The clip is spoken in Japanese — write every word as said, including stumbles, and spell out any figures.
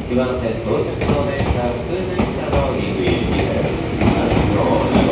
いちばん線到着の電車普通電車のに行きです。